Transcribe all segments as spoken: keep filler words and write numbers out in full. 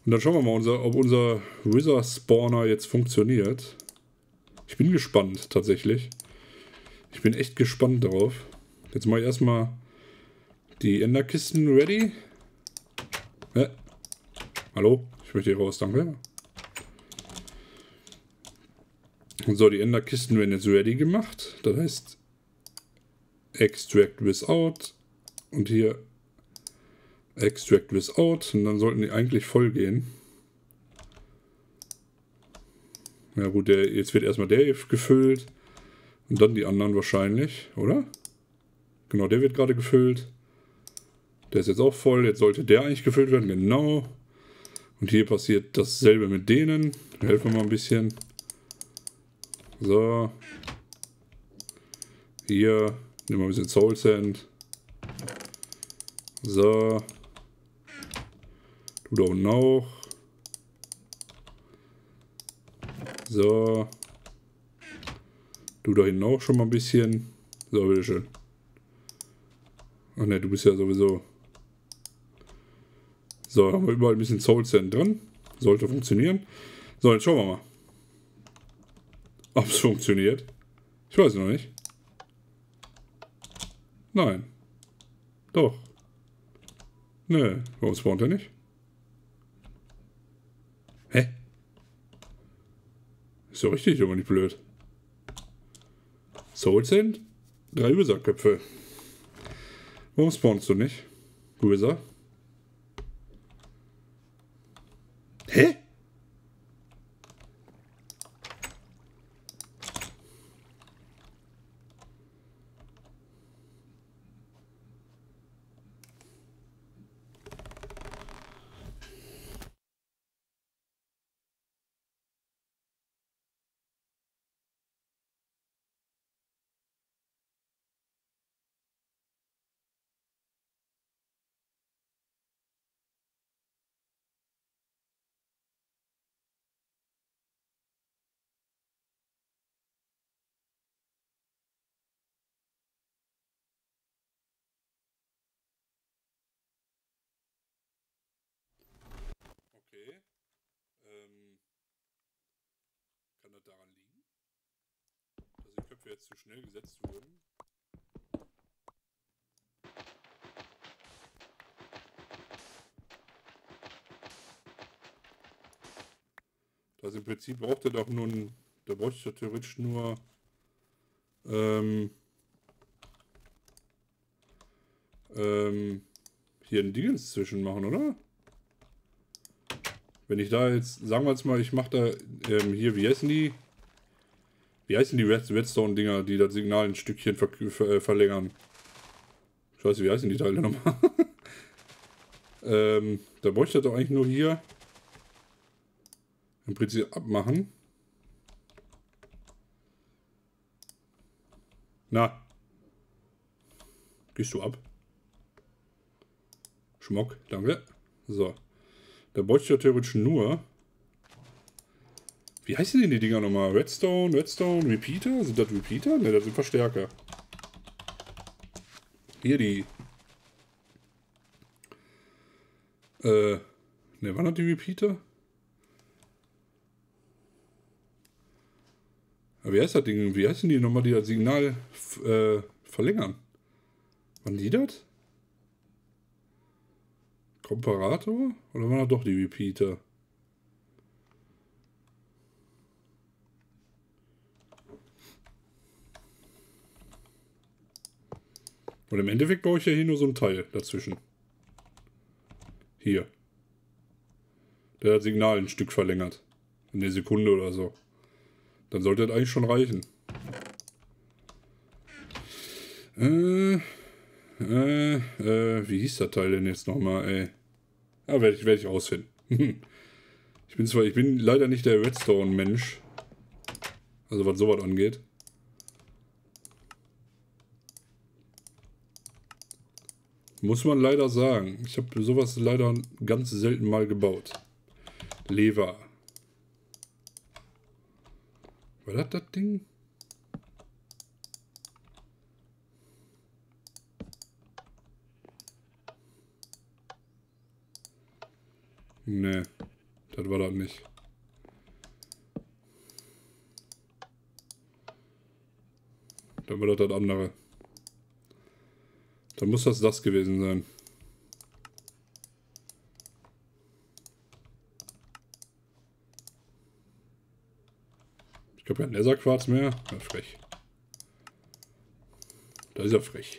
Und dann schauen wir mal, unser, ob unser Wither Spawner jetzt funktioniert. Ich bin gespannt, tatsächlich. Ich bin echt gespannt darauf. Jetzt mache ich erstmal die Enderkisten ready. Hä? Hallo? Ich möchte hier raus, danke. So, die Enderkisten werden jetzt ready gemacht. Das heißt Extract without und hier Extract without und dann sollten die eigentlich voll gehen. Ja gut, der, jetzt wird erstmal der gefüllt und dann die anderen wahrscheinlich, oder? Genau, der wird gerade gefüllt. Der ist jetzt auch voll, jetzt sollte der eigentlich gefüllt werden, genau. Und hier passiert dasselbe mit denen. Helfen wir mal ein bisschen. So. Hier, nehmen wir ein bisschen Soul Sand. So. Du da unten auch. So. Du da hinten auch schon mal ein bisschen. So, bitteschön. Ach ne, du bist ja sowieso. So, haben wir überall ein bisschen Soul Sand dran. Sollte funktionieren. So, jetzt schauen wir mal. Ob es funktioniert. Ich weiß noch nicht. Nein. Doch. Nö, warum spawnt er nicht? Hä? Ist doch richtig, aber nicht blöd. Soul Sand? Drei Wither-Köpfe. Warum spawnst du nicht? Wither? Hä? Okay. Ähm, kann das daran liegen, dass die Köpfe jetzt zu schnell gesetzt wurden? Also im Prinzip braucht er doch nur ein, da bräuchte ich theoretisch nur ähm, ähm, hier ein Dingens zwischen machen, oder? Wenn ich da jetzt, sagen wir jetzt mal, ich mache da ähm, hier, wie heißen die? Wie heißen die Red Redstone-Dinger, die das Signal ein Stückchen ver ver äh, verlängern? Ich weiß nicht, wie heißen die Teile nochmal? ähm, da bräuchte ich doch eigentlich nur hier im Prinzip abmachen. Na. Gehst du ab? Schmock, danke. So. Da bräuchte ich theoretisch nur. Wie heißen denn die Dinger nochmal? Redstone, Redstone, Repeater? Sind das Repeater? Ne, das sind Verstärker. Hier die. Äh. Ne, waren das die Repeater? Aber wie heißt das Ding? Wie heißen die nochmal, die das Signal äh, verlängern? Waren die das? Komparator? Oder waren das doch die Repeater? Und im Endeffekt brauche ich ja hier nur so ein Teil dazwischen. Hier. Der hat das Signal ein Stück verlängert. Eine Sekunde oder so. Dann sollte das eigentlich schon reichen. Äh, äh, äh, wie hieß das Teil denn jetzt nochmal, ey? Ja, werde ich, werd ich rausfinden. Ich bin zwar, ich bin leider nicht der Redstone-Mensch. Also was sowas angeht. Muss man leider sagen. Ich habe sowas leider ganz selten mal gebaut. Lever. War das das Ding? Ne. Das war das nicht. Dann war das das andere. Dann muss das das gewesen sein. Ich habe kein Netherquarz mehr. Ja, frech. Da ist er frech.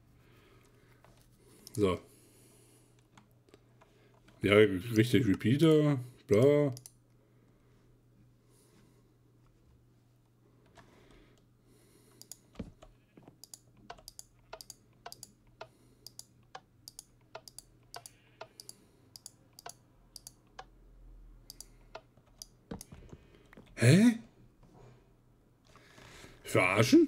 So. Ja, richtig. Repeater. Bla. Hä? Verarschen?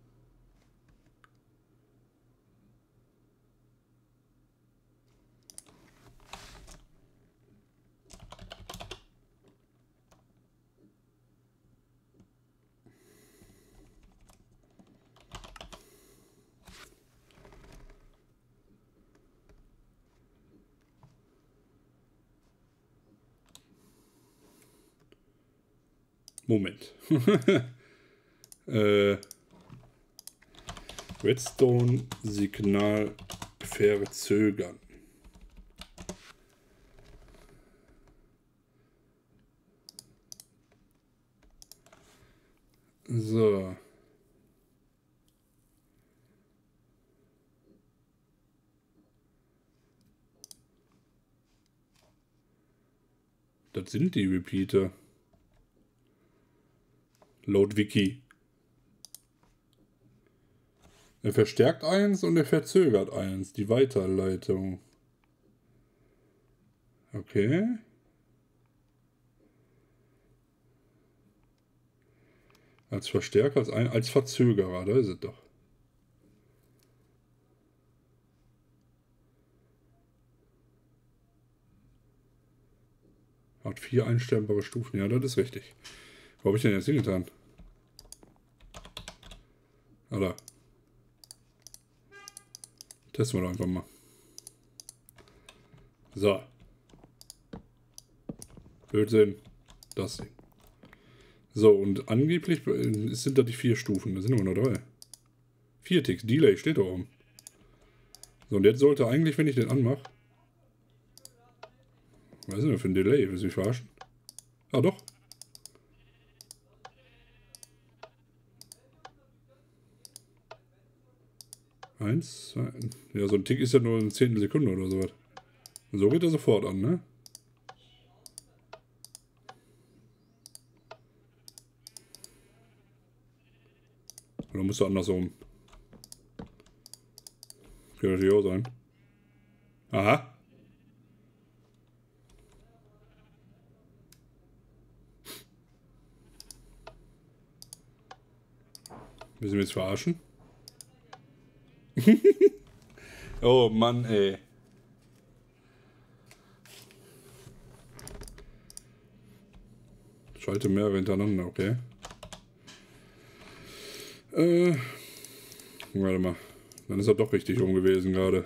Moment. äh, Redstone-Signal verzögern. So. Das sind die Repeater. Laut Wiki. Er verstärkt eins und er verzögert eins. Die Weiterleitung. Okay. Als Verstärker, als, ein, als Verzögerer, da ist es doch. Hat vier einstellbare Stufen. Ja, das ist richtig. Wo habe ich denn jetzt hingetan? Ah, da. Testen wir doch einfach mal. So. Blödsinn. Das Ding. So, und angeblich sind da die vier Stufen. Da sind immer nur drei. Vier Ticks. Delay steht da oben. So, und jetzt sollte eigentlich, wenn ich den anmache. Was ist denn für ein Delay? Willst du mich verarschen? Ah, doch. Eins, zwei. Ja, so ein Tick ist ja nur eine Zehntel Sekunde oder sowas. So geht er sofort an, ne? Oder muss er andersrum? Kann natürlich auch sein. Aha. Müssen wir jetzt verarschen? Oh Mann, ey. Schalte mehrere hintereinander, okay. Äh. Warte mal. Dann ist er doch richtig rum gewesen gerade.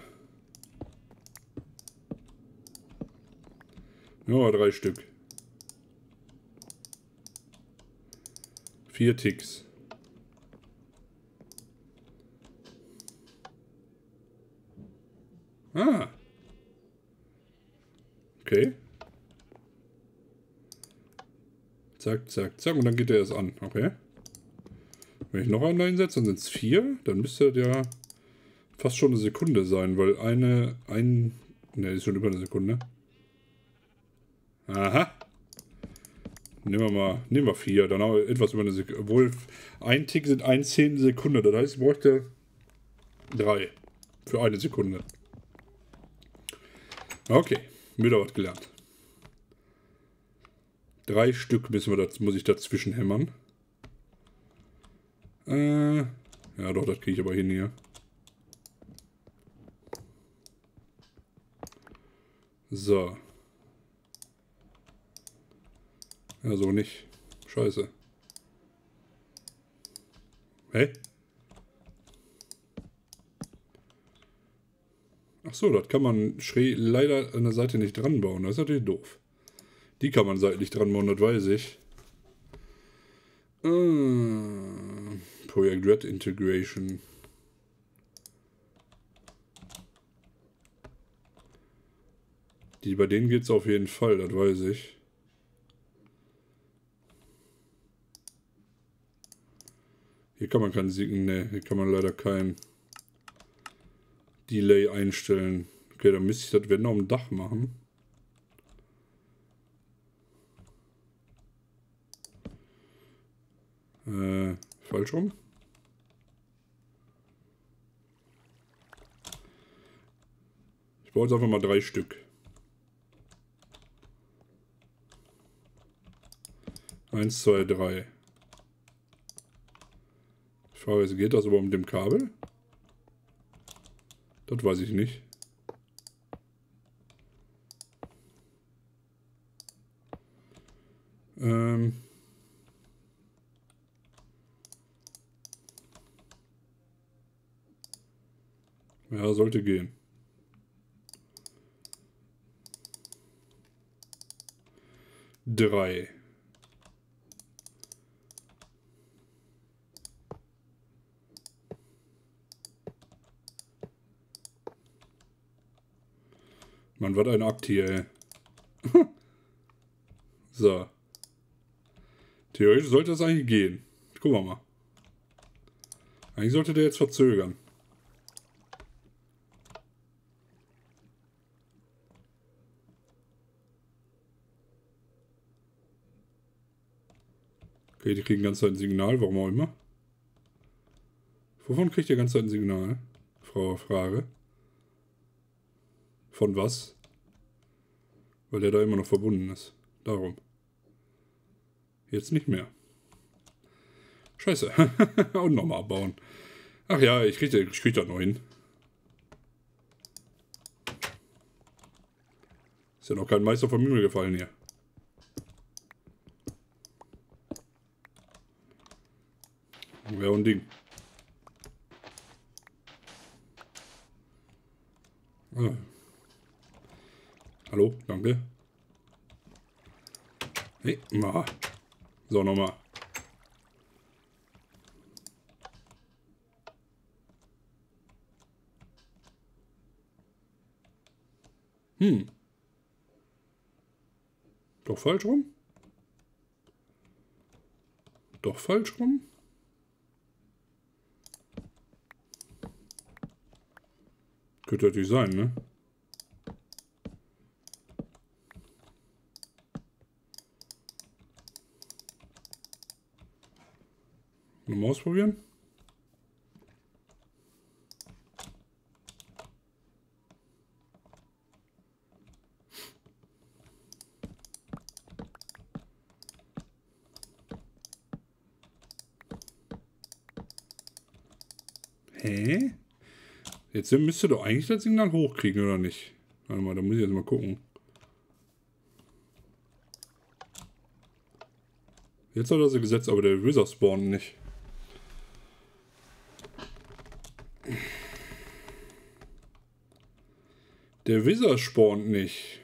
Ja, drei Stück. Vier Ticks. Ah. Okay. Zack, zack, zack. Und dann geht er erst an. Okay. Wenn ich noch einen einsetze, dann sind es vier. Dann müsste der fast schon eine Sekunde sein, weil eine, ein... Ne, ist schon über eine Sekunde. Aha. Nehmen wir mal, nehmen wir vier. Dann haben wir etwas über eine Sekunde. Obwohl, ein Tick sind ein Zehntel Sekunde. Das heißt, ich bräuchte drei. Für eine Sekunde. Okay, wieder was gelernt. Drei Stück müssen wir das, muss ich dazwischen hämmern. Äh, ja doch, das kriege ich aber hin hier. So. Ja, so nicht. Scheiße. Hä? Ach so, das kann man schräg leider an der Seite nicht dran bauen. Das ist natürlich doof. Die kann man seitlich dran machen, das weiß ich. Äh, Projekt Red Integration. Die, bei denen geht es auf jeden Fall, das weiß ich. Hier kann man kein Signal, ne, hier kann man leider kein Delay einstellen. Okay, dann müsste ich das wenn auf dem Dach machen. Äh, falsch rum. Ich brauche jetzt einfach mal drei Stück. Eins, zwei, drei. Die Frage ist, geht das überhaupt mit dem Kabel? Das weiß ich nicht. Ähm... Ja, sollte gehen. Drei. Mann, was ein Akt hier, ey. So. Theoretisch sollte das eigentlich gehen. Gucken wir mal. Eigentlich sollte der jetzt verzögern. Okay, die kriegen die ganze Zeit ein Signal, warum auch immer. Wovon kriegt ihr die ganze Zeit ein Signal? Frau Frage. Von was? Weil der da immer noch verbunden ist. Darum. Jetzt nicht mehr. Scheiße. Und nochmal abbauen. Ach ja, ich krieg, ich krieg da noch hin. Ist ja noch kein Meister vom Himmel gefallen hier. Wäre ein Ding. Ah. Hallo, danke. Hey, ma. So, nochmal. Hm. Doch falsch rum? Doch falsch rum? Könnte natürlich sein, ne? Nochmal ausprobieren. Hä? Jetzt müsste doch eigentlich das Signal hochkriegen, oder nicht? Warte mal, da muss ich jetzt mal gucken. Jetzt hat er sie gesetzt, aber der Wizard spawnt nicht. Der Wizard spawnt nicht.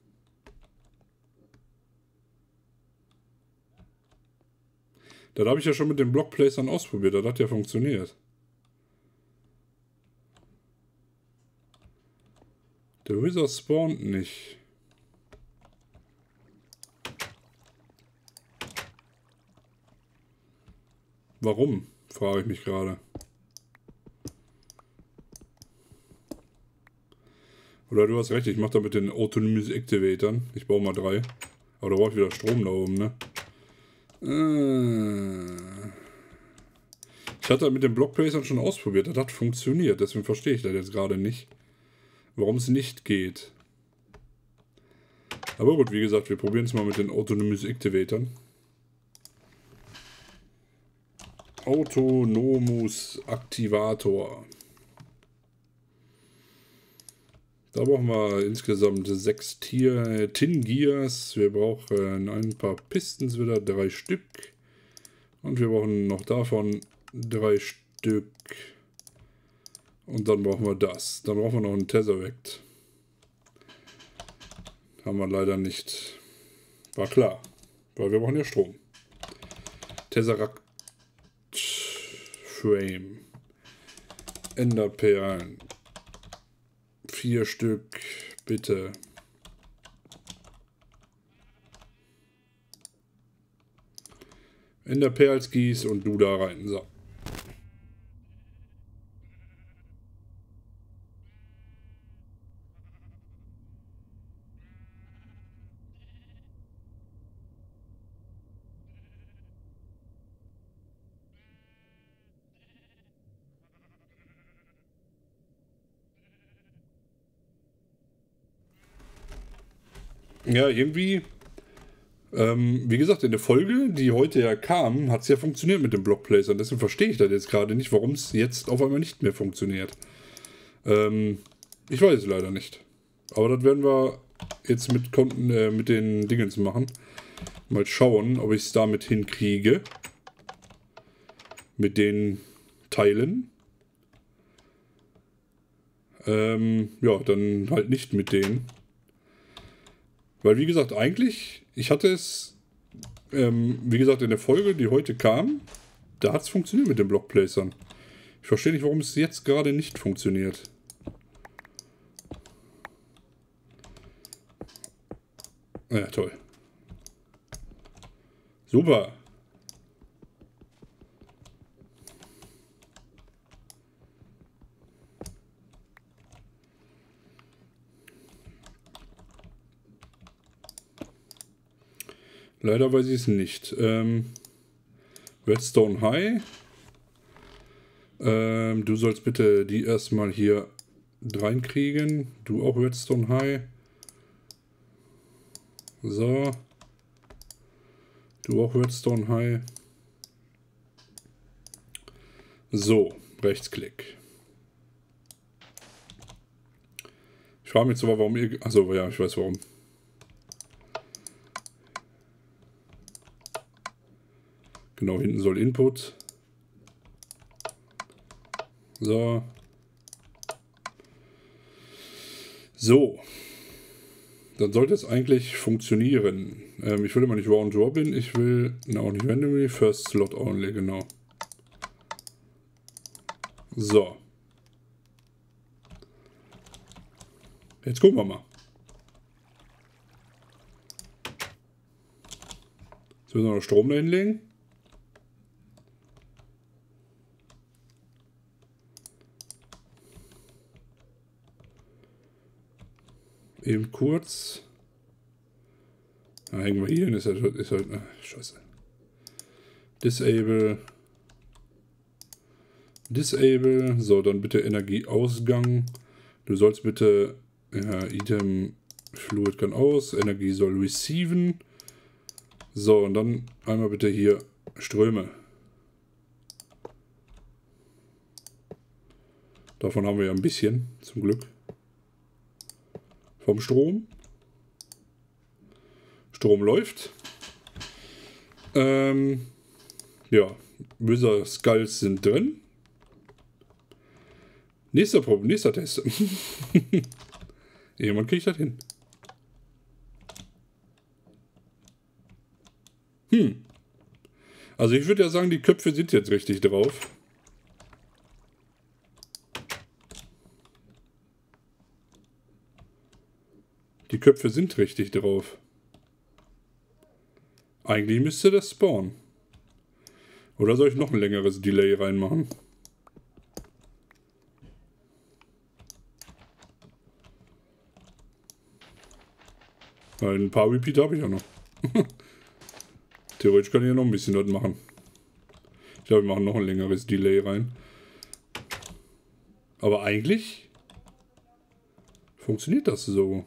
Das habe ich ja schon mit den Blockplacern ausprobiert. Das hat ja funktioniert. Der Wizard spawnt nicht. Warum? Frage ich mich gerade. Oder du hast recht, ich mache da mit den Autonomous Activatoren. Ich baue mal drei. Aber da brauche ich wieder Strom da oben, ne? Ich hatte mit den Blockplacern schon ausprobiert. Das hat funktioniert. Deswegen verstehe ich das jetzt gerade nicht. Warum es nicht geht. Aber gut, wie gesagt, wir probieren es mal mit den Autonomous Activatoren. Autonomous Aktivator. Da brauchen wir insgesamt sechs Tier, Tin Gears. Wir brauchen ein paar Pistons wieder, drei Stück. Und wir brauchen noch davon drei Stück. Und dann brauchen wir das. Dann brauchen wir noch einen Tesseract. Haben wir leider nicht. War klar. Weil wir brauchen ja Strom. Tesseract Frame. Enderperlen. Vier Stück. Bitte. Enderperls Gieß und du da rein. So. Ja, irgendwie, ähm, wie gesagt, in der Folge, die heute ja kam, hat es ja funktioniert mit dem Blockplacer. Und deswegen verstehe ich das jetzt gerade nicht, warum es jetzt auf einmal nicht mehr funktioniert. Ähm, ich weiß es leider nicht. Aber das werden wir jetzt mit, äh, mit den Dingens machen. Mal schauen, ob ich es damit hinkriege. Mit den Teilen. Ähm, ja, dann halt nicht mit denen. Weil, wie gesagt, eigentlich, ich hatte es, ähm, wie gesagt, in der Folge, die heute kam, da hat es funktioniert mit den Blockplacern. Ich verstehe nicht, warum es jetzt gerade nicht funktioniert. Ja, toll. Super. Leider weiß ich es nicht. Ähm, Redstone High. Ähm, du sollst bitte die erstmal hier reinkriegen. Du auch Redstone High. So. Du auch Redstone High. So, Rechtsklick. Ich frage mich zwar, warum ihr... Achso, ja, ich weiß warum. Genau, hinten soll Input. So. So. Dann sollte es eigentlich funktionieren. Ähm, ich will immer nicht Round Robin, ich will na, auch nicht randomly, First Slot only, genau. So. Jetzt gucken wir mal. Jetzt müssen wir noch Strom da hinlegen. Eben kurz. Da hängen wir hier hin, ist halt, ist halt ach, scheiße. Disable. Disable. So, dann bitte Energieausgang. Du sollst bitte, ja, Item Fluid kann aus. Energie soll receiven. So, und dann einmal bitte hier Ströme. Davon haben wir ja ein bisschen, zum Glück. Vom Strom. Strom läuft. Ähm, ja, Wither Skulls sind drin. Nächster Problem, nächster Test. Jemand kriegt das hin. Hm. Also ich würde ja sagen, die Köpfe sind jetzt richtig drauf. Die Köpfe sind richtig drauf. Eigentlich müsste das spawnen. Oder soll ich noch ein längeres Delay reinmachen? Weil ein paar Repeater habe ich ja noch. Theoretisch kann ich ja noch ein bisschen dort machen. Ich glaube, wir machen noch ein längeres Delay rein. Aber eigentlich funktioniert das so.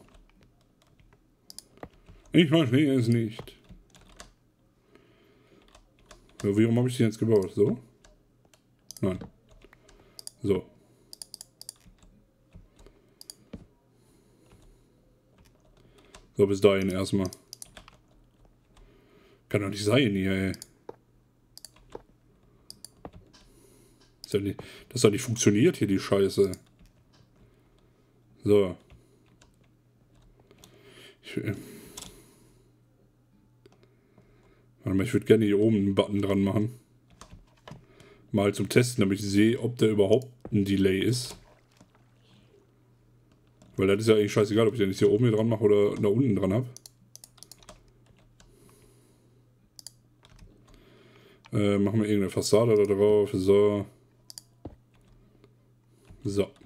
Ich verstehe es nicht. Ja, warum habe ich den jetzt gebaut? So? Nein. So. So, bis dahin erstmal. Kann doch nicht sein hier, ey. Das hat nicht, das hat nicht funktioniert hier, die Scheiße. So. Ich, Warte mal, ich würde gerne hier oben einen Button dran machen. Mal zum Testen, damit ich sehe, ob der überhaupt ein Delay ist. Weil das ist ja eigentlich scheißegal, ob ich den jetzt hier oben hier dran mache oder da unten dran habe. Äh, machen wir irgendeine Fassade da drauf. So. So.